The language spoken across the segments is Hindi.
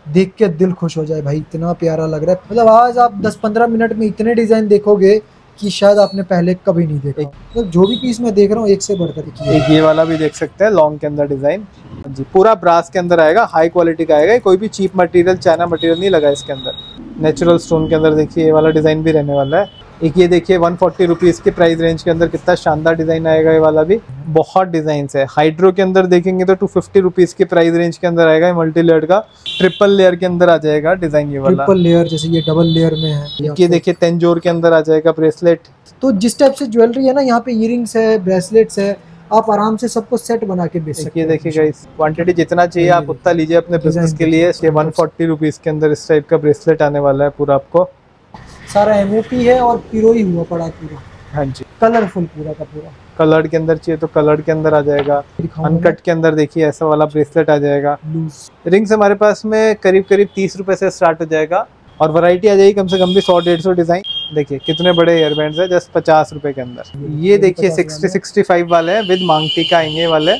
देख के दिल खुश हो जाए भाई, इतना प्यारा लग रहा है। मतलब आज आप 10-15 मिनट में इतने डिजाइन देखोगे कि शायद आपने पहले कभी नहीं देखा। तो जो भी पीस मैं देख रहा हूँ एक से बढ़कर एक ये वाला भी देख सकते हैं, लॉन्ग के अंदर डिजाइन जी, पूरा ब्रास के अंदर आएगा, हाई क्वालिटी का आएगा, कोई भी चीप मटेरियल चाइना मटेरियल नहीं लगा इसके अंदर। नेचुरल स्टोन के अंदर देखिए ये वाला डिजाइन भी रहने वाला है। एक ये देखिए 140 रुपीज़ के प्राइस रेंज के अंदर कितना शानदार डिजाइन आएगा। ये वाला भी बहुत डिजाइन है। हाइड्रो के अंदर देखेंगे तो 250 रुपीज़ के प्राइस रेंज के अंदर आएगा। मल्टी लेयर का ट्रिपल लेयर के अंदर आ जाएगा डिजाइन ये वाला। ट्रिपल लेयर जैसे ये डबल लेयर में है। ये देखिए तेंजोर के अंदर आ जाएगा ब्रेसलेट। तो जिस टाइप से ज्वेलरी है ना, यहाँ पे इयरिंग्स है, ब्रेसलेट्स है, आप आराम से सबको सेट बना के बेच सकते हैं। ये देखिए गाइस, क्वांटिटी जितना चाहिए आप उतना लीजिए अपने बिजनेस के लिए। ये 140 रुपीज़ के अंदर इस टाइप का ब्रेसलेट आने वाला है पूरा आपको। सारा एमओपी है और पिरोई हुआ पड़ा पूरा। हाँ जी, कलरफुल पूरा का पूरा। कलर्ड के अंदर चाहिए तो कलर्ड के अंदर आ जाएगा। अनकट के अंदर देखिए ऐसा वाला ब्रेसलेट आ जाएगा। रिंग्स हमारे पास में करीब 30 रुपए से स्टार्ट हो जाएगा और वैरायटी आ जाएगी कम से कम भी 100-150 डिजाइन। देखिए कितने बड़े हेयर बैंड्स है जस्ट 50 रुपए के अंदर। ये देखिए 60-65 वाले हैं, विद मांगटी का आएंगे वाले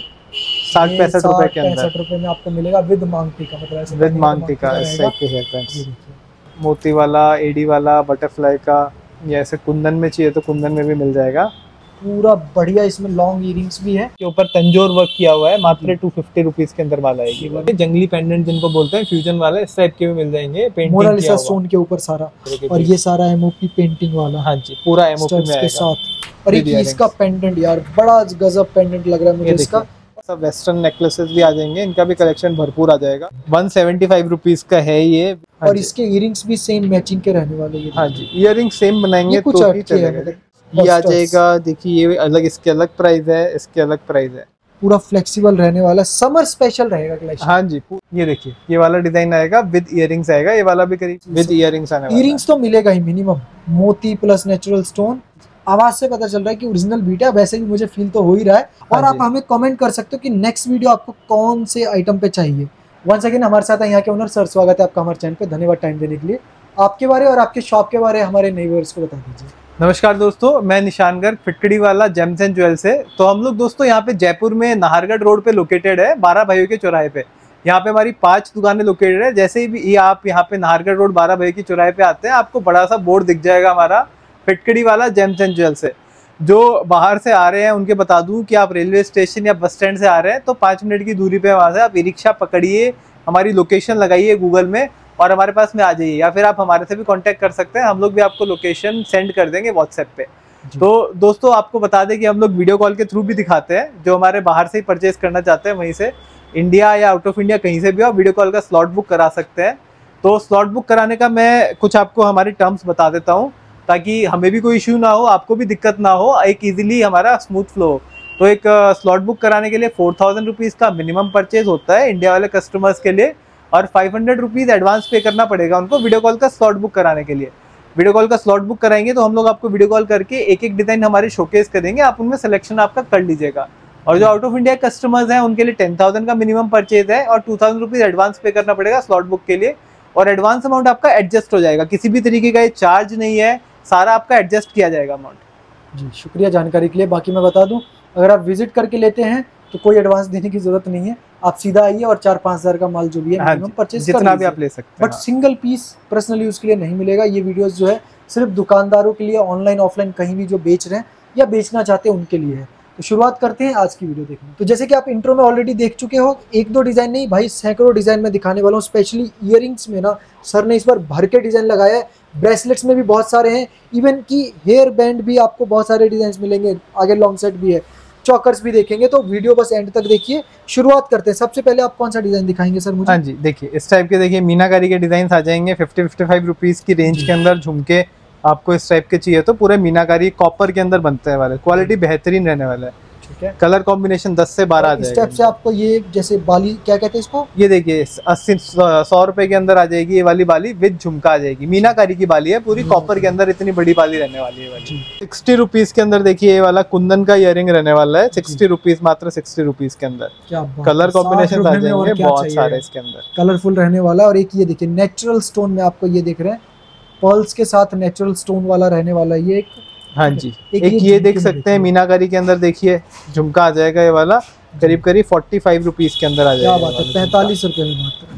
60-65 रुपए के अंदर। 65 रुपए में आपको मिलेगा विद मांगटी का, मतलब विद मांगटी का इस टाइप के हेयर बैंड्स। मोती वाला, एडी वाला, बटरफ्लाई का, या ऐसे कुंदन में चाहिए तो कुंदन में भी मिल जाएगा। पूरा बढ़िया। इसमें लॉन्ग इयरिंग्स भी है, के ऊपर तंजोर वर्क किया हुआ है। मात्र 250 रुपीज के अंदर माल आएगी। जंगली पेंडेंट जिनको बोलते हैं, फ्यूजन वाले, इस टाइप के भी मिल जाएंगे। मोनालिसा स्टोन के ऊपर सारा, और ये सारा एमओपी पेंटिंग वाला। हाँ जी, पूरा एमओपी में आएगा के साथ। और एक इसका पेंडेंट यार बड़ा गजब पेंडेंट लग रहा है मुझे इसका। सब वेस्टर्न नेकलेसेस भी आ जाएंगे, इनका भी कलेक्शन भरपूर आ जाएगा। 175 रुपीज का है ये। और इसके इयरिंग्स भी सेम मैचिंग के रहने वाले। हाँ जी, इयरिंग सेम बनाएंगे तो ही चलेगा। ये आ जाएगा, देखिए ये अलग, इसके अलग प्राइस है, इसके अलग प्राइस है। पूरा फ्लेक्सिबल रहने वाला, समर स्पेशल रहेगा कलेक्शन। हाँ जी, ये देखिए ये वाला डिजाइन आएगा, विद इयरिंग्स आएगा। ये वाला भी करीब विद इयरिंग्स आने वाला है। इयरिंग्स तो मिलेगा ही मिनिमम। मोती प्लस नेचुरल स्टोन। आवाज से पता चल रहा है कि ओरिजिनल बीट है, वैसे भी मुझे फील तो हो ही रहा है। और आप हमें कमेंट कर सकते हो कि नेक्स्ट वीडियो आपको कौन से आइटम पे चाहिए। वंस अगेन हमारे साथ है यहाँ के ओनर सर, स्वागत है आपका हमारे चैनल पे। धन्यवाद टाइम देने के लिए। आपके बारे और आपके शॉप के बारे हमारे नए व्यूअर्स को बता दीजिए। नमस्कार दोस्तों, मैं निशान गर्ग, फिटकड़ी वाला जेम्स एंड ज्वेल्स से। तो हम लोग दोस्तों यहाँ पे जयपुर में नाहरगढ़ रोड पे लोकेटेड है, 12 भाइयों के चौराहे पे। यहाँ पे हमारी 5 दुकानें लोकेटेड है। जैसे ही आप यहाँ पे नाहरगढ़ रोड 12 भाइयों के चौराहे पे आते हैं, आपको बड़ा सा बोर्ड दिख जाएगा हमारा, फिटकड़ी वाला जेम्स एंड ज्वेल्स से। जो बाहर से आ रहे हैं उनके बता दूं कि आप रेलवे स्टेशन या बस स्टैंड से आ रहे हैं तो 5 मिनट की दूरी पे वहाँ से आप ई रिक्शा पकड़िए, हमारी लोकेशन लगाइए गूगल में और हमारे पास में आ जाइए। या फिर आप हमारे से भी कांटेक्ट कर सकते हैं, हम लोग भी आपको लोकेशन सेंड कर देंगे व्हाट्सएप पे। तो दोस्तों आपको बता दें कि हम लोग वीडियो कॉल के थ्रू भी दिखाते हैं। जो हमारे बाहर से ही परचेज करना चाहते हैं, वहीं से इंडिया या आउट ऑफ इंडिया कहीं से भी आप वीडियो कॉल का स्लॉट बुक करा सकते हैं। तो स्लॉट बुक कराने का मैं कुछ आपको हमारे टर्म्स बता देता हूँ, ताकि हमें भी कोई इश्यू ना हो, आपको भी दिक्कत ना हो, एक इजीली हमारा स्मूथ फ्लो हो। तो एक स्लॉट बुक कराने के लिए 4000 रुपीज़ का मिनिमम परचेज होता है इंडिया वाले कस्टमर्स के लिए, और 500 रुपीज़ एडवांस पे करना पड़ेगा उनको वीडियो कॉल का स्लॉट बुक कराने के लिए। वीडियो कॉल का स्लॉट बुक कराएंगे तो हम लोग आपको वीडियो कॉल करके एक एक डिज़ाइन हमारे शोकेस करेंगे, आप उनमें सिलेक्शन आपका कर लीजिएगा। और जो आउट ऑफ इंडिया कस्टमर्स हैं उनके लिए 10,000 का मिनिमम परचेज है और 2000 रुपीज़ एडवांस पे करना पड़ेगा स्लॉट बुक के लिए। और एडवांस अमाउंट आपका एडजस्ट हो जाएगा, किसी भी तरीके का ये चार्ज नहीं है, सारा आपका एडजस्ट किया जाएगा अमाउंट। जी शुक्रिया जानकारी के लिए। बाकी मैं बता दूं, अगर आप विजिट करके लेते हैं तो कोई एडवांस देने की जरूरत नहीं है, आप सीधा आइए और 4-5 हज़ार का माल जो भी है मिनिमम परचेज जितना भी आप ले सकते हैं। But single piece personal use के लिए नहीं मिलेगा। ये वीडियोस जो है सिर्फ दुकानदारों के लिए, ऑनलाइन ऑफलाइन कहीं भी जो बेच रहे हैं या बेचना चाहते हैं उनके लिए है। तो शुरुआत करते हैं आज की वीडियो देखने। तो जैसे कि आप इंट्रो में ऑलरेडी देख चुके हो, 1-2 डिजाइन नहीं भाई सैकड़ों डिजाइन में दिखाने वाला हूँ। स्पेशली इयरिंग्स में ना सर ने इस बार भर के डिजाइन लगाया है। ब्रेसलेट्स में भी बहुत सारे हैं, इवन की हेयर बैंड भी आपको बहुत सारे डिजाइन मिलेंगे, आगे लॉन्ग सेट भी है, चॉकर्स भी देखेंगे। तो वीडियो बस एंड तक देखिए। शुरुआत करते हैं। सबसे पहले आप कौन सा डिजाइन दिखाएंगे सर मुझे? हाँ जी, देखिए इस टाइप के, देखिए मीनाकारी के डिजाइन आ जाएंगे 50-55 रुपीज़ की रेंज के अंदर। झुमके आपको इस टाइप के चाहिए तो पूरे मीनाकारी कॉपर के अंदर बनते हैं वाले, क्वालिटी बेहतरीन रहने वाला है। कलर कॉम्बिनेशन 10 से 12 आ जाएगा। इस टाइप से आपको ये जैसे बाली क्या कहते हैं इसको, ये देखिए 80-100 रुपए के अंदर आ जाएगी ये वाली बाली, विद झुमका आ जाएगी। मीनाकारी की बाली है पूरी, कॉपर के अंदर इतनी बड़ी बाली रहने वाली है वाली। 60 रुपीज़ के अंदर देखिए ये वाला कुंदन का इयरिंग रहने वाला है। 60 रुपीज़, मात्र 60 रुपीज़ के अंदर। कलर कॉम्बिनेशन आ जाएंगे बहुत सारे इसके अंदर, कलरफुल रहने वाला। और एक ये देखिए नेचुरल स्टोन में आपको ये दिख रहे हैं, पर्ल्स के साथ नेचुरल स्टोन वाला रहने वाला है ये एक। हाँ जी, एक ये देख सकते हैं मीनाकारी के अंदर, देखिए झुमका आ जाएगा ये वाला, करीब 45 रुपीज़ के अंदर आ जाएगा। क्या बात है, 45 रुपए में मात्र।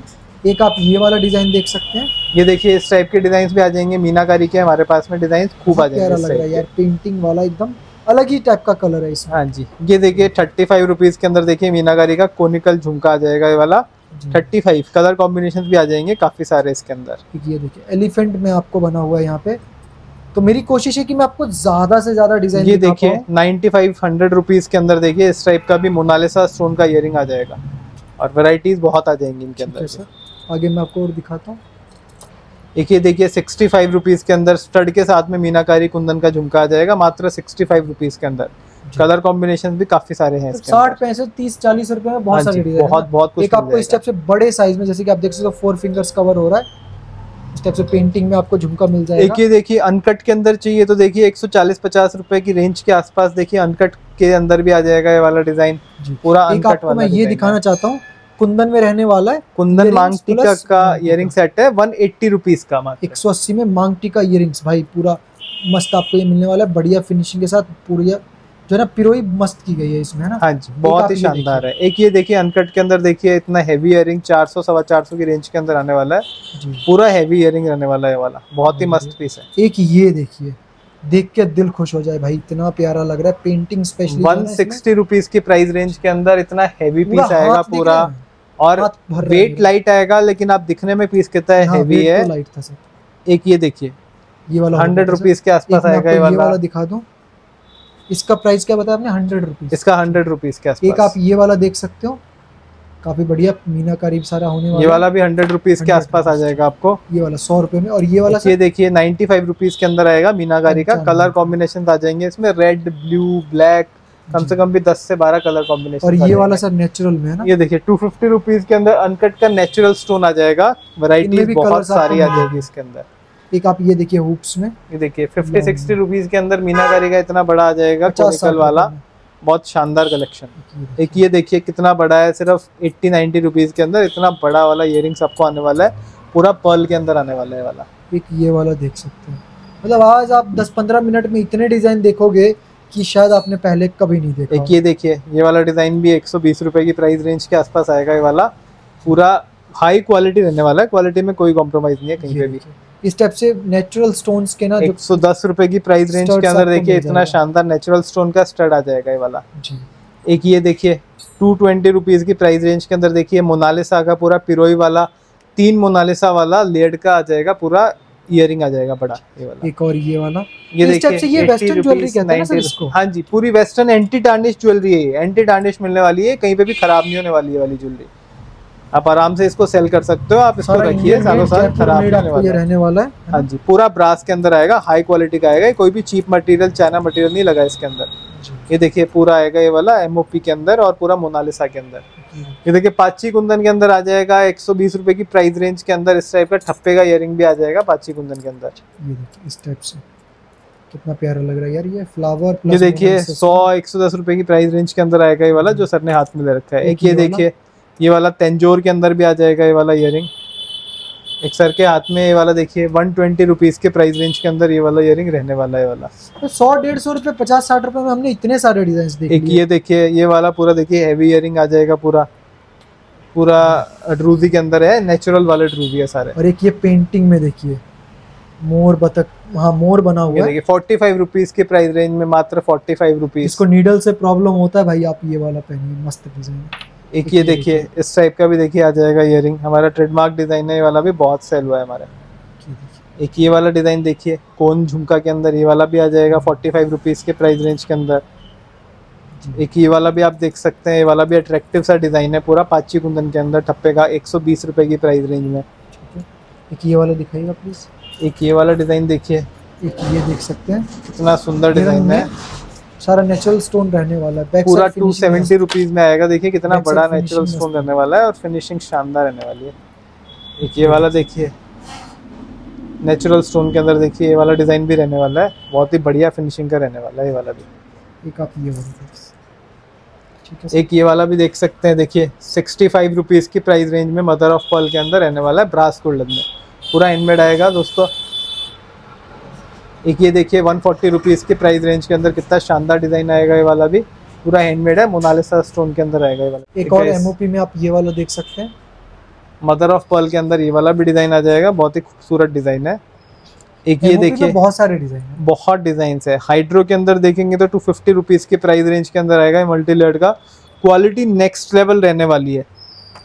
एक आप ये वाला डिजाइन देख सकते हैं, ये देखिए इस टाइप के डिजाइन भी आ जाएंगे, मीनाकारी के हमारे पास में डिजाइन खूब आ प्यारा लग रहा है जाएंगे यार, पेंटिंग वाला एकदम अलग ही टाइप का कलर है इसमें। हाँ जी, ये देखिए 35 रुपीज के अंदर देखिए मीनाकारी का कोनिकल झुमका आ जाएगा ये वाला 35। कलर कॉम्बिनेशन भी आ जाएंगे काफी सारे इसके अंदर। ये देखिए एलिफेंट में आपको बना हुआ है यहाँ पे, तो मेरी कोशिश है कि मैं आपको ज्यादा से ज्यादा डिजाइन ये देखिए 95-100 रुपीज के अंदर देखिए इस टाइप का भी मोनालिसा स्टोन का इयरिंग आ जाएगा और वैरायटीज बहुत आ जाएंगी इनके अंदर। सर आगे मैं आपको और दिखाता हूँ। एक ये देखिए 65 रुपीज के अंदर स्टड के साथ में मीनाकारी कुंदन का झुमका आ जाएगा मात्र 65 रुपीज के अंदर। कलर कॉम्बिनेशन भी काफी सारे हैं इसके 60, 65, 30, 40 रुपए में बहुत सारे डिजाइन, बहुत कुछ। एक आपको इस टाइप से बड़े साइज में, जैसे कि आप देख सकते हो 4 फिंगर्स कवर हो रहा है, इस टाइप से पेंटिंग में आपको झुमका मिल जाएगा। एक ये देखिए अनकट के अंदर चाहिए तो देखिए 140-50 रुपए की रेंज के आसपास देखिए अनकट के अंदर भी आ जाएगा ये वाला डिजाइन पूरा अनकट वाला। मैं ये दिखाना चाहता हूँ, कुंदन में रहने वाला है, कुंदन मांग टीका का इयरिंग सेट है 180 रुपीज का, 180 में मांग टीका इयरिंग्स भाई पूरा मस्त आपको ये मिलने वाला है, बढ़िया फिनिशिंग के साथ, पूरी जो है ना पिरोई मस्त की गई है इसमें, है ना। हाँ जी, बहुत ही शानदार है। एक ये देखिए अनकट के अंदर देखिए इतना हैवी इयरिंग 400-450 की रेंज के अंदर आने वाला है, पूरा हैवी इयरिंग रहने वाला है वाला, बहुत ही मस्त पीस है। एक ये देखिए, देख के दिल खुश हो जाए भाई, इतना प्यारा लग रहा है, पेंटिंग स्पेशली 160 रुपीज की प्राइस रेंज के अंदर इतना हैवी पीस आएगा पूरा, और वेट लाइट आएगा, लेकिन आप दिखने में पीस कितना है हैवी है। लाइट था सर। एक ये देखिए ये वाला 100 रुपीज के आसपास आएगा ये वाला दिखा दूं, इसका प्राइस क्या बताया आपने? 100 रुपीज, इसका 100 रुपीज के आसपास। एक आप ये वाला देख सकते हो, काफी बढ़िया मीनाकारी सारा होने वाला, ये वाला भी 100 रुपीज के आसपास आ जाएगा आपको, ये वाला 100 रुपए में। और ये वाला ये देखिए 95 रुपीज के अंदर आएगा मीनाकारी का, कलर कॉम्बिनेशन आ जाएंगे इसमें रेड, ब्लू, ब्लैक, कम से कम भी 10 से 12 कलर कॉम्बिनेशन। और ये वाला सर नेचुरल में है ना, ये देखिए 250 रुपीज के अंदर अनकट का नेचुरल स्टोन आ जाएगा, वैरायटी बहुत सारी आ जाएगी इसके अंदर। एक आप ये देखिए हुप्स में, ये देखिए 50-60 रुपीज के अंदर मीनाकारी का इतना बड़ा आ जाएगा कोनिकल वाला, बहुत शानदार कलेक्शन। एक ये देखिए कितना बड़ा है, सिर्फ 80-90 रुपीज के अंदर इतना बड़ा वाला इयरिंग्स आपको आने वाला है, पूरा पर्ल के अंदर आने वाला है वाला। एक ये वाला देख सकते हैं, मतलब आज आप 10-15 मिनट में इतने डिजाइन देखोगे कि शायद आपने पहले कभी नहीं देखा। एक ये देखिए ये वाला डिजाइन भी 120 रुपए की प्राइस रेंज के आसपास आएगा ये वाला, पूरा हाई क्वालिटी रहने वाला है, क्वालिटी में कोई कॉम्प्रोमाइज नहीं है कहीं पे भी। इस टाइप से नेचुरल स्टोन्स के ना 110 रुपए की प्राइस रेंज के अंदर देखिए इतना शानदार नेचुरल स्टोन का स्टड आ जाएगा ये वाला जी। एक ये देखिए 220 रुपीज की प्राइस रेंज के अंदर देखिए मोनालिसा का पूरा पिरोई वाला, 3 मोनालिसा वाला लेड का आ जाएगा, पूरा इयरिंग आ जाएगा बड़ा ये वाला। एक और ये वाला, ये देखिए ये वेस्टर्न ज्वेलरी कहते हैं ना सर इसको। हाँ जी, पूरी वेस्टर्न एंटी टार्निश ज्वेलरी है, एंटी टार्निश मिलने वाली है, कहीं पे भी खराब नहीं होने वाली है वाली ज्वेलरी, आप आराम से इसको सेल कर सकते हो, आप इसको रखिए, सालों साल खराब नहीं रहने वाला है। हाँ जी, पूरा ब्रास के अंदर आएगा, हाई क्वालिटी का आएगा, कोई भी चीप मटेरियल, चाइना मटेरियल नहीं लगा इसके अंदर। ये देखिए पूरा आएगा ये वाला एमओपी के अंदर और पूरा मोनालिसा के अंदर। ये देखिए पाची कुंदन के अंदर आ जाएगा 120 रुपए की प्राइस रेंज के अंदर, इस टाइप का ठप्पे का इयरिंग भी आ जाएगा पाची कुंदन के अंदर। ये देखिए इस टाइप से कितना प्यारा लग रहा है यार, ये फ्लावर। ये देखिए 100-110 रुपए की प्राइस रेंज के अंदर आएगा ये वाला, जो सर ने हाथ में ले रखा है। एक ये देखिए ये वाला तेंजोर के अंदर भी आ जाएगा ये वाला इयरिंग, एक सर के हाथ में ये वाला देखिए 120 रुपीज के प्राइस रेंज के अंदर ये वाला इयरिंग रहने वाला है वाला। तो 100-150 रुपए, 50-60 रुपए में हमने इतने सारे डिजाइन देख लिए। एक ये देखिए ये वाला पूरा देखिए हैवी इयरिंग आ जाएगा, पूरा पूरा ड्रूजी के अंदर है, नेचुरल वाले ड्रूजी है सारे। और एक ये पेंटिंग में देखिए मोर बतख, हाँ मोर बना हुआ है, देखिए 45 रुपीज के प्राइस रेंज में, मात्र 45 रुपीज। इसको नीडल से प्रॉब्लम होता है भाई, आप ये वाला पहनिए, मस्त डिजाइन। एक ये देखिए इस टाइप का भी देखिए आ जाएगा इयरिंग, हमारा ट्रेडमार्क डिजाइन है ये वाला, भी बहुत सेल हुआ है हमारा। एक ये वाला डिजाइन देखिए कोन झुमका के अंदर, ये वाला भी आ जाएगा 45 रुपीज के प्राइस रेंज के अंदर। एक ये वाला भी आप देख सकते हैं, ये वाला भी अट्रैक्टिव सा डिजाइन है, पूरा पाची कुंदन के अंदर, ठप्पे का 120 रुपए की प्राइस रेंज में। एक ये वाला दिखाइएगा प्लीज। एक ये वाला डिजाइन देखिए, एक ये देख सकते हैं, कितना सुंदर डिजाइन है, सारा नेचुरल स्टोन रहने वाला है, पूरा 270 रुपीज में आएगा। देखिए कितना बड़ा नेचुरल स्टोन रहने वाला है और फिनिशिंग शानदार रहने वाली है। एक ये वाला देखिए नेचुरल स्टोन के अंदर देखिए ये वाला डिजाइन भी रहने वाला है, बहुत ही बढ़िया फिनिशिंग का रहने वाला है ये वाला भी। एक आप ये वाला, एक ये वाला भी देख सकते हैं, देखिए 65 रुपीज की प्राइस रेंज में मदर ऑफ पर्ल के अंदर रहने वाला है, ब्रास गोल्डन में, पूरा हैंडमेड आएगा दोस्तों। एक ये देखिए 140 रुपीज की प्राइस रेंज के अंदर कितना शानदार डिजाइन आएगा, ये वाला भी पूरा हैंडमेड है, मोनालिसा स्टोन के अंदर आएगा ये वाला। एक और एमओपी में आप ये वाला देख सकते हैं, मदर ऑफ पर्ल के अंदर ये वाला भी डिजाइन आ जाएगा, बहुत ही खूबसूरत डिजाइन है। एक ये देखिए, बहुत सारे डिजाइन है, बहुत डिजाइन है। हाइड्रो के अंदर देखेंगे तो 250 रुपीज के प्राइस रेंज के अंदर आएगा, मल्टी लेयर्ड का। क्वालिटी नेक्स्ट लेवल रहने वाली है।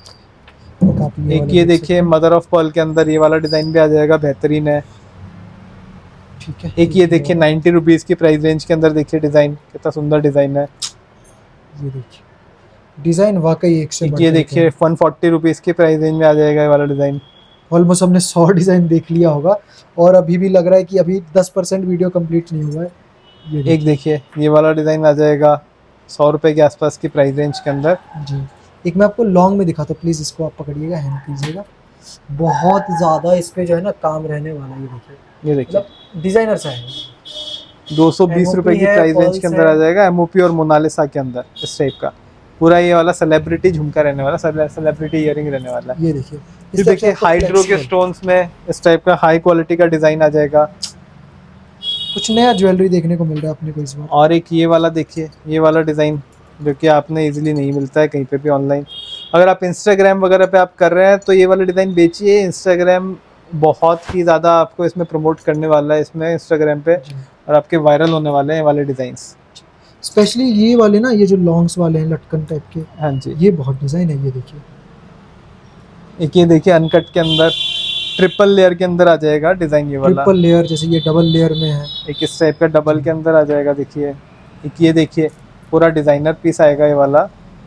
एक ये देखिए मदर ऑफ पर्ल के अंदर ये वाला डिजाइन भी आ जाएगा, बेहतरीन है। ठीक है। एक ये देखिए 90 रुपीज की प्राइस रेंज के अंदर, देखिए डिजाइन कितना सुंदर डिजाइन है। ये देखिए डिजाइन वाकई एक से ये देखिए 140 रुपीज की प्राइस रेंज में आ जाएगा ये वाला डिजाइन। ऑलमोस्ट हमने 100 डिजाइन देख लिया होगा और अभी भी लग रहा है कि अभी 10% वीडियो कंप्लीट नहीं हुआ है। एक देखिए ये वाला डिजाइन आ जाएगा 100 रुपए के आसपास की प्राइस रेंज के अंदर जी। एक मैं आपको लॉन्ग में दिखाता हूँ, प्लीज इसको आप पकड़िएगा, हैंड कीजिएगा। बहुत ज्यादा इस पे जो है ना काम रहने वाला है। ये देखिए डिजाइनर सा है। 220 रुपए की प्राइस रेंज के अंदर आ जाएगा, एमओपी और मोनालिसा के अंदर इस टाइप का। पूरा ये वाला सेलिब्रिटी झुमका रहने वाला, सेलिब्रिटी इयरिंग रहने वाला है। ये देखिए, ये देखिए हाइड्रो के स्टोन्स में इस टाइप का हाई क्वालिटी का डिजाइन आ जाएगा। कुछ नया ज्वेलरी देखने को मिल रहा है अपने को इस बार। और एक ये वाला देखिए, ये वाला डिजाइन जो कि आपने इजीली नहीं मिलता है कहीं पे भी ऑनलाइन। अगर आप इंस्टाग्राम वगैरह पे आप कर रहे हैं तो ये वाला डिजाइन बेचिए। इंस्टाग्राम बहुत ही ज़्यादा आपको इसमें प्रमोट करने वाला है इसमें इंस्टाग्राम पे, और आपके वायरल होने वाले हैं वाले डिजाइन्स। स्पेशली ये वाले ना, ये जो लॉन्ग्स वाले हैं लटकन टाइप के, हाँ जी, ये बहुत डिजाइन है। ये देखिए, एक ये देखिए अनकट के अंदर ट्रिपल लेयर के अंदर आ जाएगा डिजाइन ये वाला। ट्रिपल लेयर, जैसे ये डबल लेयर में है। एक इस टाइप का डबल के अंदर आ जाएगा। देखिए एक ये देखिए पूरा डिजाइनर पीस आएगा ये वाला।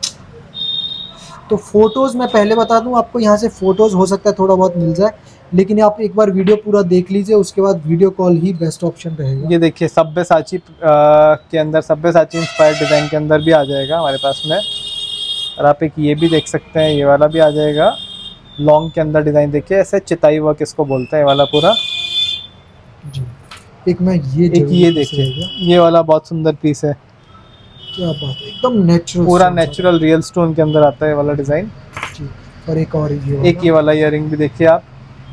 तो फोटोज मैं पहले बता दूं आपको, यहाँ से फोटोज हो सकता है थोड़ा बहुत मिल जाए, लेकिन आप एक बार वीडियो पूरा देख लीजिए, उसके बाद वीडियो कॉल ही बेस्ट ऑप्शन रहेगा। ये देखिए सब्यसाची के अंदर, सब्यसाची इंस्पायर्ड डिजाइन के अंदर भी आ जाएगा हमारे पास में। और आप एक ये भी देख सकते हैं, ये वाला भी आ जाएगा लॉन्ग के अंदर डिजाइन। देखिए ऐसे चिताई वर्क इसको बोलते हैं वाला पूरा जी। एक मैं ये देखिए, ये वाला बहुत सुंदर पीस है। क्या बात है, एकदम नेचुरल, पूरा नेचुरल रियल स्टोन के अंदर आता है वाला डिजाइन जी। और एक ये वाला इयरिंग भी देखिए आप।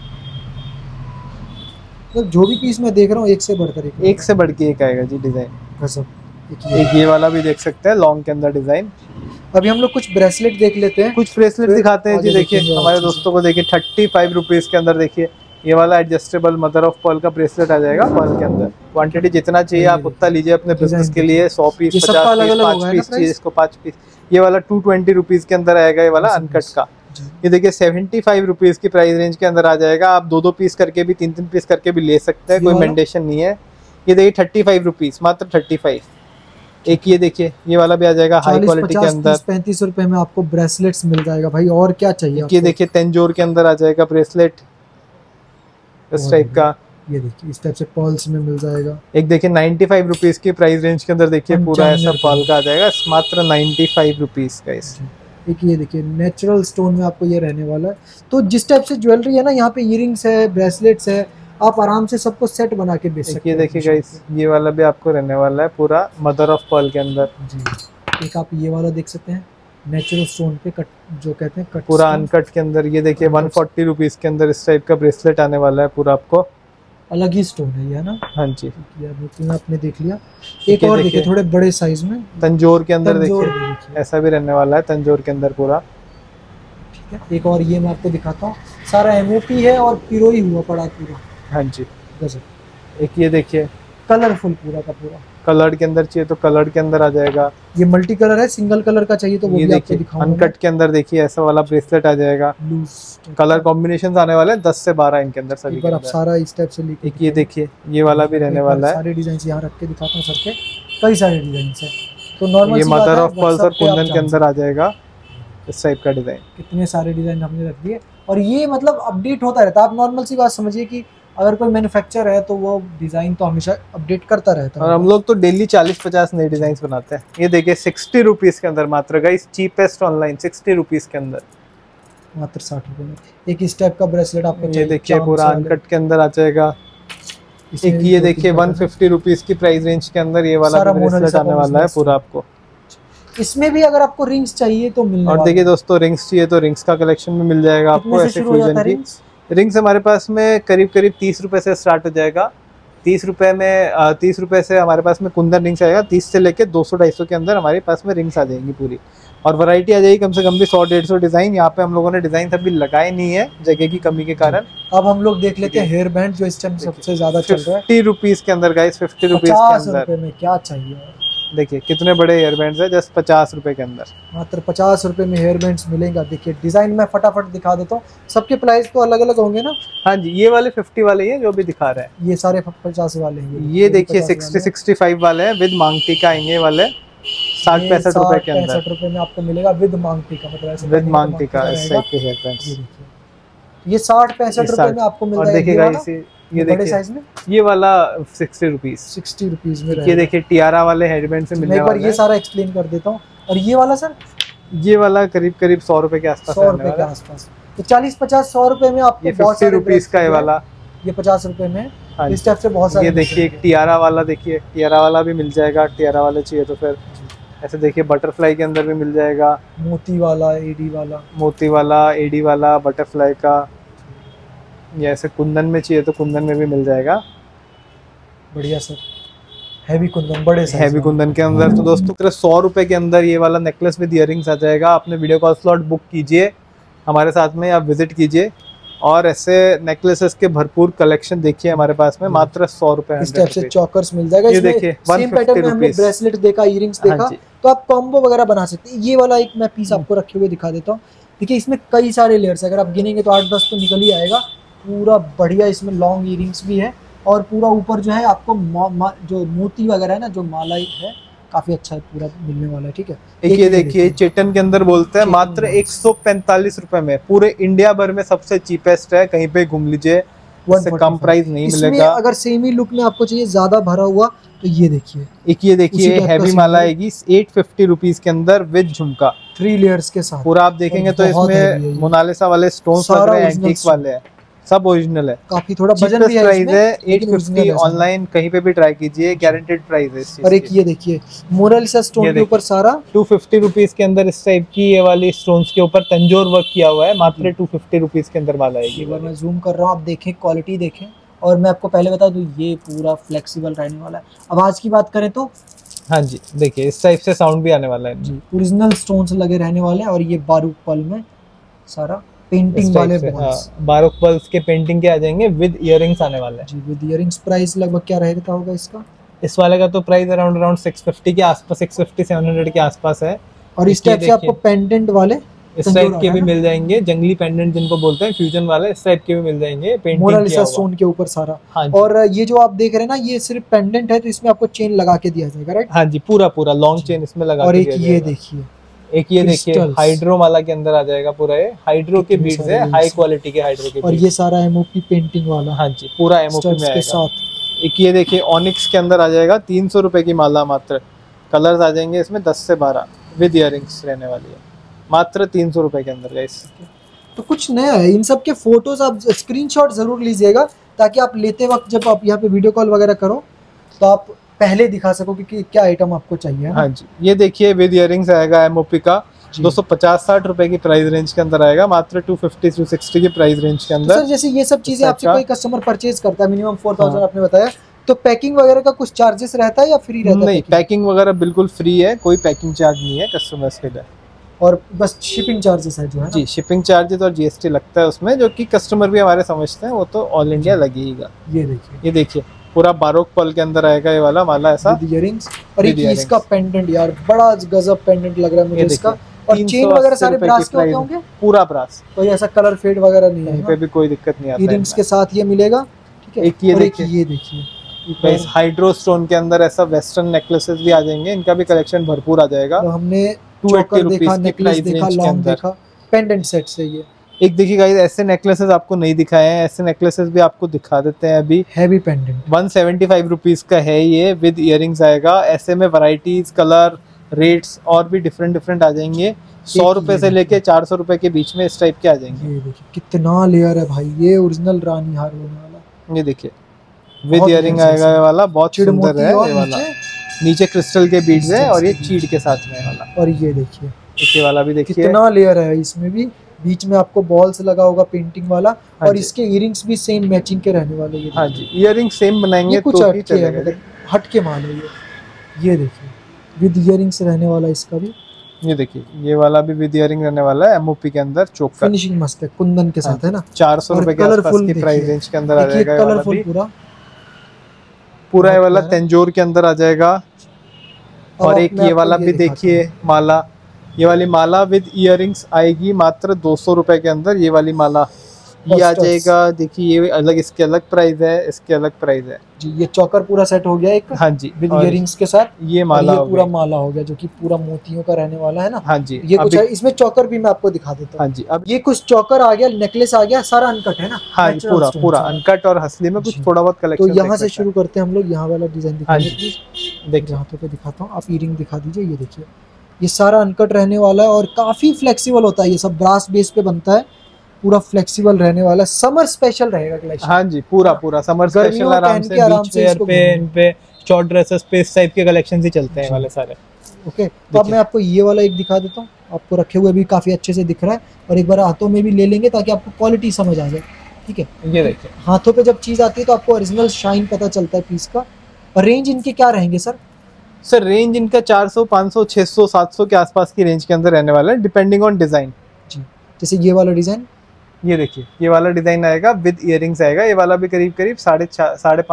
तो जो भी पीस मैं देख रहा हूँ एक से बढ़ के एक आएगा जी डिजाइन। गजब। एक ये वाला भी देख सकते हैं लॉन्ग के अंदर डिजाइन। अभी हम लोग कुछ ब्रेसलेट देख लेते हैं, कुछ ब्रेसलेट दिखाते हैं जी। देखिए हमारे दोस्तों को देखिए 35 रुपीज के अंदर देखिए ये वाला एडजस्टेबल मदर ऑफ पर्ल का ब्रेसलेट आ जाएगा पर्ल के अंदर। क्वांटिटी जितना चाहिए आप उतना लीजिए अपने बिजनेस के लिए। 100 पीस, 50 पीस, 5 पीस चाहिए इसको 5 पीस। ये वाला 220 रुपीज के अंदर आएगा ये वाला अनकट का। ये देखिए 75 रुपीज की प्राइस रेंज के अंदर आ जाएगा। आप 2-2 पीस करके भी, 3-3 पीस करके भी ले सकते हैं, कोई मेंडेशन नहीं है। ये देखिए 35 रुपीज, मात्र 35। एक ये देखिए ये वाला भी आ जाएगा हाई क्वालिटी के अंदर। 35 रुपए में आपको ब्रेसलेट्स मिल जाएगा भाई, और क्या चाहिए। ये देखिए तंजोर के अंदर आ जाएगा ब्रेसलेट इस टाइप का। ये देखिए इस टाइप से पर्ल्स में मिल जाएगा। एक देखिए 95 रुपीज की प्राइस रेंज के अंदर देखिए पूरा ऐसा पर्ल का आ जाएगा, मात्र 95 रुपीज का। इस एक ये देखिए नेचुरल स्टोन में आपको ये रहने वाला है। तो जिस टाइप से ज्वेलरी है ना, यहाँ पे इयरिंग्स है, ब्रेसलेट्स है, आप आराम से सबको सेट बना के बेच सकते हैं। ये देखिए गाइस ये वाला भी आपको रहने वाला है पूरा मदर ऑफ पर्ल के अंदर जी। एक आप ये वाला देख सकते हैं नेचुरल स्टोन पे कट, जो कहते हैं कट, पूरा अनकट के अंदर। ये देखिए 140 रुपीज के अंदर इस टाइप का ब्रेसलेट आने वाला है पूरा आपको। अलग ही स्टोन है ये ना। हाँ जी, आपने देख लिया। एक और देखिए थोड़े बड़े साइज में तंजोर के अंदर देखिए ऐसा भी रहने वाला है तंजोर के अंदर पूरा। ठीक है, एक और ये मैं आपको दिखाता हूँ, सारा एमओपी है और पिरोई हुआ पड़ा पूरा। हाँ जी, गजब। एक ये देखिए कलरफुल पूरा का पूरा। कलर के अंदर चाहिए तो कलर के अंदर आ जाएगा। ये मल्टी कलर है, सिंगल कलर का चाहिए तो वो भी आपको दिखाऊंगा। अनकट के अंदर देखिए ऐसा वाला ब्रेसलेट आ जाएगा। कलर कॉम्बिनेशंस आने वाले हैं 10 से 12 इनके अंदर सभी के अंदर। आप सारा इस टाइप से लेके। एक ये देखिए ये वाला भी रहने वाला है। सारे डिजाइन यहाँ रख के दिखाता हूँ सर के, कई सारे डिजाइन है। तो नॉर्मल ये मदर ऑफ पर्ल और कुंदन के अंदर आ जाएगा इस टाइप का डिजाइन। कितने सारे डिजाइन हमने रख दिए, और ये मतलब अपडेट होता रहता है। आप नॉर्मल सी बात समझिए कि अगर कोई मैन्युफैक्चरर है तो वो डिजाइन तो हमेशा अपडेट करता रहता है। और हम लोग तो डेली 40-50 नए डिजाइन बनाते हैं। ये देखिए 60 रुपीज के अंदर मात्र गाइस, चीपेस्ट ऑनलाइन 60 रुपीज के अंदर, मात्र 60 रुपए में। एक इस टाइप का ब्रेसलेट आपको ये देखिए पूरा अनकट के अंदर आ जाएगा। एक ये देखिए 150 रुपीज की प्राइस रेंज के अंदर ये वाला ब्रेसलेट आने वाला है पूरा आपको। इसमें भी अगर आपको रिंग्स चाहिए तो मिलने और देखिए दोस्तों रिंग्स चाहिए तो रिंग्स का कलेक्शन भी मिल जाएगा आपको। ऐसे फ्यूजन की रिंग्स हमारे पास में करीब 30 रुपए से स्टार्ट हो जाएगा। 30 रुपए से हमारे पास में कुंदन रिंग्स आएगा। 30 से लेके 200-250 के अंदर हमारे पास में रिंग्स आ जाएंगी पूरी। और वैरायटी आ जाएगी कम से कम भी 100-150 डिजाइन। यहाँ पे हम लोगों ने डिजाइन अभी लगाए नहीं है जगह की कमी के कारण। अब हम लोग देख लेते हैं हेयर बैंड जो इस टाइम सबसे ज्यादा चल रहा है। 50 रुपीज के अंदर गाइस, 50 रुपीज के अंदर। 50 रुपए में क्या चाहिए। देखिए कितने बड़े हेयर बैंड्स है, जस्ट 50 रुपए के अंदर। मात्र 50 रुपए में हेयर बैंड्स मिलेगा। देखिए डिजाइन मैं फटाफट दिखा देता हूँ, सबके प्राइस तो अलग अलग होंगे ना। हाँ जी, ये वाले 50 वाले ही हैं जो भी दिखा रहे हैं। ये सारे 50 वाले हैं। ये देखिए 60-65 वाले हैं, विद मांग टीका आएंगे वाले 60-65 रुपए के अंदर। 65 रुपए में आपको मिलेगा विद मांग टीका, मतलब विद मांग टीका इस टाइप के हेयर बैंड्स। ये 60-65 रुपए में आपको मिल जाएगा। देखिएगा ये बड़े साइज में ये वाला 60 रुपीज, 60 रुपीज में। ये देखिए टियारा वाले हेडबैंड से मिलने वाला है। ये सारा एक्सप्लेन कर देता हूँ। और ये वाला सर, ये वाला करीब 100 रुपए के आसपास, 100 रुपए के आसपास। तो 40-50-100 रुपए में आपको 50 रुपीज का ये वाला, ये 50 रुपए में इस टाइप से बहुत सारे। ये देखिए एक टियारा वाला, देखिए टियारा वाला भी मिल जाएगा। टियारा वाला चाहिए तो फिर ऐसे देखिए बटरफ्लाई के अंदर भी मिल जाएगा, मोती वाला, एडी वाला, मोती वाला, एडी वाला, बटरफ्लाई का। या ऐसे कुंदन में चाहिए तो कुंदन में भी मिल जाएगा। बढ़िया सर, हैवी कुंदन, बड़े साइज हैवी कुंदन के अंदर। तो दोस्तों 100 रुपए के अंदर ये वाला नेकलेस विद इयररिंग्स आ जाएगा। आपने वीडियो कॉल स्लॉट बुक कीजिए हमारे साथ में, आप विजिट कीजिए और ऐसे नेकलेसेस के भरपूर कलेक्शन देखिए हमारे पास में। मात्र 100 रुपए इस टाइप से चौकर्स मिल जाएगा। ये देखिए सेम पैटर्न में हमने ब्रेसलेट देखा, इयररिंग्स देखा, तो आप कॉम्बो वगैरह बना सकते हैं। ये वाला एक मैं पीस आपको रखे हुए दिखा देता हूँ। देखिए इसमें कई सारे लेयर्स, अगर आप गिनेंगे तो 8-10 तो निकल ही आएगा। पूरा बढ़िया इसमें लॉन्ग इयररिंग्स भी है और पूरा ऊपर जो है आपको जो मोती वगैरह है ना, जो माला है, काफी अच्छा पूरा मिलने वाला है। ठीक है, एक ये देखिए चेटन के अंदर बोलते हैं, मात्र 145 रुपए में पूरे इंडिया भर में सबसे चीपेस्ट है। कहीं पे घूम लीजिए, इससे कम प्राइस नहीं मिलेगा। अगर सेमी लुक में आपको चाहिए ज्यादा भरा हुआ तो ये देखिए, एक ये देखिए हैवी माला आएगी 850 रुपीज के अंदर विद झुमका, 3 लेयर्स के साथ। पूरा आप देखेंगे तो इसमें मोनालिसा वाले स्टोन्स लग रहे हैं, एंटीक वाले हैं, सब ओरिजिनल है। काफी थोड़ा वजन भी है, प्राइस है 850। ऑनलाइन कहीं पे भी ट्राई कीजिए, गारंटेड प्राइस है इस चीज। और एक ये देखिए मोनालिसा स्टोन के ऊपर सारा 250 रुपीज के अंदर इस टाइप की ये वाली स्टोन्स के ऊपर तंजोर वर्क किया हुआ है। मात्र 250 रुपीज के अंदर माला आएगी। मैं जूम कर रहा हूँ, आप देखें क्वालिटी देखें। और मैं आपको पहले बता दूं ये पूरा फ्लेक्सिबल रहने वाला है। आवाज की बात करें तो हाँ जी, देखिए इस टाइप से साउंड भी आने वाला है जी। ओरिजिनल स्टोन्स लगे रहने वाले हैं। और ये बारूक पल में सारा पेंटिंग वाले बॉल्स, बारूक पल्स के पेंटिंग के आ जाएंगे, विद इयररिंग्स आने वाले हैं जी। विद इयररिंग्स प्राइस लगभग क्या रहता होगा इसका? इस वाले का तो प्राइस अराउंड 650 के आसपास, 650-700 के आसपास है। और इस टाइप से आपको पेंडेंट वाले इस टाइप के भी मिल जाएंगे, जंगली पेंडेंट जिनको बोलते हैं, फ्यूजन वाले, इस टाइप के भी मिल जाएंगे पेंटिंग मोनालिसा स्टोन के ऊपर सारा। हाँ, और ये जो आप देख रहे हैं ना, ये सिर्फ पेंडेंट है, तो इसमें आपको चेन लगा के दिया जाएगा, राइट? हाँ जी, पूरा लॉन्ग चेन इसमें लगा और एक ये देखिए, एक ये देखिए हाइड्रो माला के अंदर आ जाएगा पूरा। ये हाइड्रो के बीड्स है, हाई क्वालिटी के हाइड्रो के। और ये सारा एमओपी पेंटिंग वाला। हाँ जी, पूरा एमओपी में के साथ। एक ये देखिए ऑनिक्स के अंदर आ जाएगा 300 रुपए की माला मात्र। कलर्स आ जाएंगे इसमें 10 से 12 विद इयररिंग्स रहने वाली है, मात्र 300 रुपए के अंदर गाइस। तो कुछ नया है। इन सब के फोटोज आप स्क्रीनशॉट जरूर लीजिएगा, ताकि आप लेते वक्त जब आप यहाँ पे वीडियो कॉल वगैरह करो तो आप पहले दिखा सको कि क्या आइटम आपको चाहिए। हाँ जी, ये देखिए विद इयररिंग्स आएगा एमओपी का, 250-60 रुपए की प्राइस रेंज के अंदर आएगा, मात्र 250-260 की प्राइस रेंज के अंदर। सर जैसे ये सब चीजें आपसे कोई कस्टमर परचेज करता है, मिनिमम 4000 आपने बताया, तो पैकिंग वगैरह का कुछ चार्जेस रहता है या फ्री रहता है? नहीं, पैकिंग वगैरह बिल्कुल फ्री है, कोई पैकिंग चार्ज नहीं है कस्टमर्स के लिए। और बस शिपिंग चार्जेस है जो है जी, शिपिंग चार्जेस और जीएसटी लगता है उसमें, जो कि कस्टमर भी हमारे समझते हैं, वो तो ऑल इंडिया लगेगा। ये देखिए पूरा बारोक पल के अंदर आएगा ये वाला माला, ऐसा इयररिंग्स। और एक इसका पेंडेंट, यार बड़ा गजब पेंडेंट लग रहा है मुझे इसका। और चेन वगैरह सारे ब्रास के होंगे, पूरा ब्रास, कोई ऐसा कलर फेड वगैरह नहीं है, कहीं पे भी कोई दिक्कत नहीं आता। इयररिंग्स के साथ ये मिलेगा, ठीक है। एक ये देखिए इस हाइड्रो स्टोन के अंदर ऐसा वेस्टर्न नेकलेसेस भी आ जाएंगे, इनका भी कलेक्शन भरपूर आ जाएगा। तो हमने 280 रुपीस की प्राइस रेंज के अंदर पेंडेंट सेट से ये एक देखिए गाइस, ऐसे नेकलेसेस आपको नहीं दिखाए हैं, ऐसे नेकलेसेस भी आपको दिखा देते हैं अभी। हैवी पेंडेंट 175 रुपीस का है ये, विद इयररिंग्स आएगा। ऐसे में वैरायटीज, कलर, रेट्स और भी डिफरेंट आ जाएंगे। 100 रुपए से लेके 400 रुपए के बीच में इस टाइप के आ जाएंगे। ये देखिए कितना लेयर है भाई, ये ओरिजिनल रानी हार होने वाला। ये देखिए विद इयररिंग आएगा ये वाला, बहुत सुंदर है ये वाला। नीचे क्रिस्टल के बीड्स है और ये चीड़ के साथ में वाला। और ये देखिए ये वाला भी देखिए कितना लेयर है, इसमें भी बीच में आपको बॉल्स लगा होगा पेंटिंग वाला। और इसके इयररिंग्स भी सेम मैचिंग के रहने वाले। ये हाँ जी, इयररिंग सेम बनाएंगे कुछ तो ही चलेगा, मतलब हट के माल है ये। देखिए विद इयररिंग्स रहने वाला इसका भी। ये देखिए, ये वाला भी विद इयरिंग रहने वाला है, एमओपी के अंदर चोकर। फिनिशिंग मस्त है, कुंदन के साथ है ना। 400 रुपए के आसपास की प्राइस रेंज के अंदर आ जाएगा। कलरफुल पूरा ये वाला तंजोर के अंदर आ जाएगा। और एक ये वाला भी देखिए माला, ये वाली माला विद इयरिंग्स आएगी मात्र 200 रुपए के अंदर। ये वाली माला ये आ जाएगा। देखिए ये अलग, इसके अलग प्राइस है, इसके अलग प्राइस है जी। ये चौकर पूरा सेट हो गया एक, हाँ जी, विद इयरिंग्स के साथ। ये माला ये पूरा माला हो गया जो कि पूरा मोतियों का रहने वाला है ना। हाँ जी। ये कुछ है, इसमें चौकर भी मैं आपको दिखा देता हूँ। हाँ जी। अब ये कुछ चौकर आ गया, नेकलेस आ गया, सारा अनकट है ना। हाँ जी, पूरा अनकट और हसली में कुछ थोड़ा बहुत कलेक्शन। तो यहाँ से शुरू करते हैं हम लोग। यहाँ वाला डिजाइन दिखाइए प्लीज। देखिए हाथों पे दिखाता हूँ, आप ईयरिंग दिखा दीजिए। ये देखिए, ये सारा अनकट रहने वाला है और काफी फ्लेक्सिबल होता है। ये सब ब्रास बेस पे बनता है, पूरा फ्लेक्सिबल रहने वाला है। समर स्पेशल रहेगा कलेक्शन। हाँ जी, पूरा समर स्पेशल। आराम से बीच वेयर पे, इन पे शॉर्ट ड्रेसेस पे इस टाइप के कलेक्शन ही चलते हैं वाले सारे। ओके, तो अब मैं आपको ये वाला एक दिखा देता हूँ। आपको रखे हुए भी काफी अच्छे से दिख रहा है, और एक बार हाथों में भी ले लेंगे ताकि आपको क्वालिटी समझ आ जाए। ठीक है, ये देखिए, हाथों पे जब चीज आती है तो आपको ओरिजिनल शाइन पता चलता है पीस का। और रेंज इनके क्या रहेंगे सर? सर रेंज इनका 400, 500, 600, 700 के आसपास की रेंज के अंदर रहने वाला है, डिपेंडिंग ऑन डिजाइन जी। जैसे ये वाला डिजाइन, ये देखिए, ये वाला डिजाइन आएगा विद इयरिंग्स आएगा। ये वाला भी करीब 550,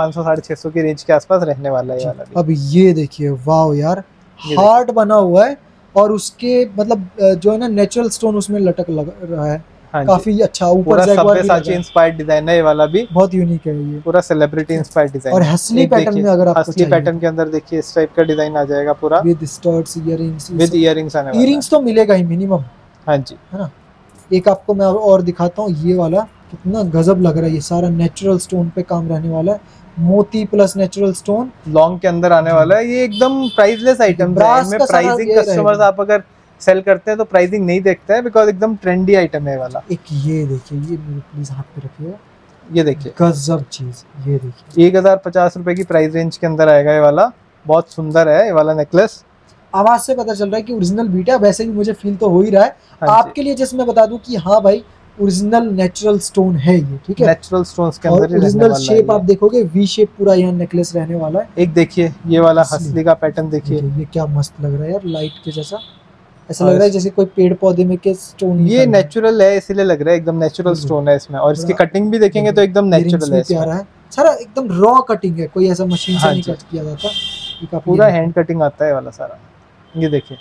650 की रेंज के आसपास रहने वाला है ये वाला भी। अब ये देखिए, वाओ यार, हार्ट बना हुआ है और उसके मतलब जो है ना नेचुरल स्टोन उसमें लटक लग रहा है। हाँ, काफी अच्छा। ऊपर सब्यसाची इंस्पायर्ड डिजाइन है ये वाला भी, बहुत यूनिक है ये, पूरा सेलिब्रिटी इंस्पायर्ड डिजाइन। और हसली पैटर्न में अगर आपको हसली पैटर्न के अंदर देखिए इस टाइप का डिजाइन आ जाएगा पूरा, with studs, earrings. With earrings आने वाला है। इयररिंग्स तो मिलेगा ही मिनिमम। हाँ जी, है ना। एक आपको मैं और दिखाता हूँ, ये वाला कितना गजब लग रहा है। ये सारा नेचुरल स्टोन पे काम रहने वाला है, मोती प्लस नेचुरल स्टोन लॉन्ग के अंदर आने वाला है। ये एकदम प्राइसलेस आइटम है। इनमें प्राइसिंग कस्टमर्स आप अगर सेल करते हैं तो प्राइसिंग नहीं देखते हैं, बिकॉज एकदम ट्रेंडी आइटम है वाला। एक ये देखिए, ये मेरे प्लीज हाथ पे रखिएगा। ये देखिए गजब चीज, ये देखिए 1050 रुपए की प्राइस रेंज के अंदर आएगा ये वाला। बहुत सुंदर है ये वाला नेकलेस। आवाज से पता चल रहा है कि ओरिजिनल बीट है, वैसे भी मुझे फील तो हो ही रहा है। आपके लिए जैसे मैं बता दूं कि हाँ भाई, ओरिजिनल नेचुरल स्टोन है ये। ठीक है, नेचुरल स्टोन्स के अंदर ओरिजिनल शेप आप देखोगे, वी शेप पूरा यहाँ नेकलेस रहने वाला है। एक देखिए ये वाला हसली का पैटर्न देखिए, ये क्या मस्त लग रहा है यार, लाइट के जैसा। ऐसा लग रहा है जैसे कोई पेड़ पौधे में के स्टोन। ये नेचुरल है इसलिए लग रहा है, एकदम नेचुरल स्टोन है इसमें। और इसकी कटिंग भी देखेंगे तो एकदम नेचुरल है, प्यारा है सारा, एकदम रॉ कटिंग है, कोई ऐसा मशीन से नहीं कट किया जाता। पूरा हैंड कटिंग आता है वाला सारा। ये देखिए,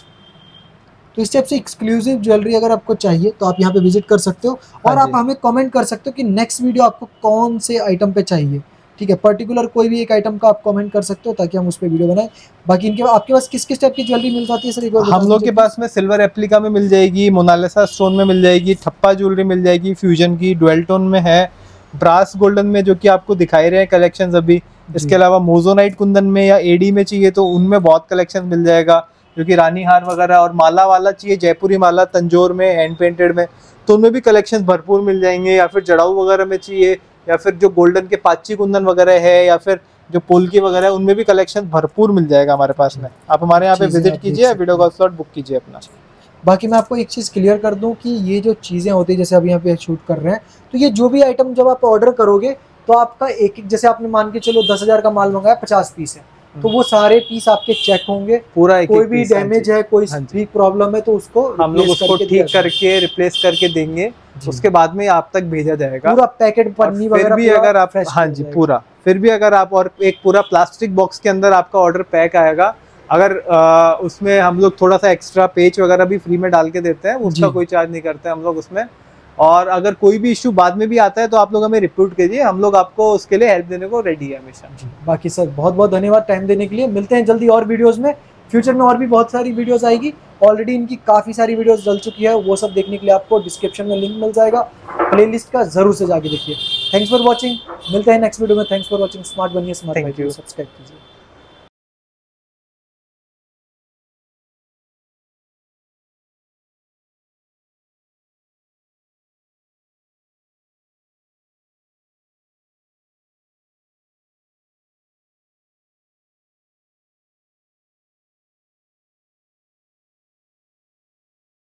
तो इस टाइप से एक्सक्लूसिव ज्वेलरी अगर आपको चाहिए तो आप यहाँ पे विजिट कर सकते हो, और आप हमें कमेंट कर सकते हो कि नेक्स्ट वीडियो आपको कौन से आइटम पे चाहिए। ठीक है, पर्टिकुलर कोई भी एक आइटम का आप कमेंट कर सकते हो ताकि हम उस पर वीडियो बनाएं। बाकी इनके आपके पास किस किस टाइप की ज्वेलरी मिल जाती है सर? एक बार हम लोग के पास में सिल्वर एप्लिका में मिल जाएगी, मोनालिसा स्टोन में मिल जाएगी, ठप्पा ज्वेलरी मिल जाएगी, फ्यूजन की डुअल टोन में है, ब्रास गोल्डन में जो कि आपको दिखाई रहे हैं कलेक्शन अभी। इसके अलावा मोजोनाइट कुंदन में या एडी में चाहिए तो उनमें बहुत कलेक्शन मिल जाएगा, जो कि रानी हार वगैरह। और माला वाला चाहिए, जयपुरी माला तंजोर में हैंड पेंटेड में, तो उनमें भी कलेक्शन भरपूर मिल जाएंगे। या फिर जड़ाऊ वगैरह में चाहिए, या फिर जो गोल्डन के पाची कुंदन वगैरह है, या फिर जो पोलकी वगैरह है, उनमें भी कलेक्शन भरपूर मिल जाएगा हमारे पास में। आप हमारे यहाँ पे विजिट कीजिए, वीडियो कॉल स्लॉट बुक कीजिए अपना। बाकी मैं आपको एक चीज़ क्लियर कर दूं कि ये जो चीज़ें होती है, जैसे अभी यहाँ पे शूट कर रहे हैं, तो ये जो भी आइटम जब आप ऑर्डर करोगे तो आपका एक एक, जैसे आपने मान के चलो 10,000 का माल मंगाया, 50 पीस है, तो वो सारे पीस आपके चेक होंगे पूरा। कोई भी डैमेज है, कोई स्पीक प्रॉब्लम है, तो उसको हम लोग उसको ठीक करके रिप्लेस करके देंगे, उसके बाद में आप तक भेजा जाएगा पूरा पैकेट पन्नी वगैरह। फिर भी अगर आप, हाँ जी पूरा, फिर भी अगर आप और एक पूरा प्लास्टिक बॉक्स के अंदर आपका ऑर्डर पैक आएगा, अगर उसमें हम लोग थोड़ा सा एक्स्ट्रा पेज वगैरह भी फ्री में डाल के देते हैं, उसका कोई चार्ज नहीं करते हम लोग उसमें। और अगर कोई भी इश्यू बाद में भी आता है तो आप लोग हमें रिपोर्ट कीजिए, हम लोग आपको उसके लिए हेल्प देने को रेडी है हमेशा। बाकी सर बहुत बहुत धन्यवाद टाइम देने के लिए। मिलते हैं जल्दी और वीडियोस में। फ्यूचर में और भी बहुत सारी वीडियोस आएगी, ऑलरेडी इनकी काफ़ी सारी वीडियोस डल चुकी है, वो सब देखने के लिए आपको डिस्क्रिप्शन में लिंक मिल जाएगा, प्लेलिस्ट का जरूर से जाके देखिए। थैंक्स फॉर वॉचिंग, मिलते हैं नेक्स्ट वीडियो में। थैंक्स फॉर वॉचिंग, स्मार्ट बनिए, स्मार्ट सब्सक्राइब कीजिए।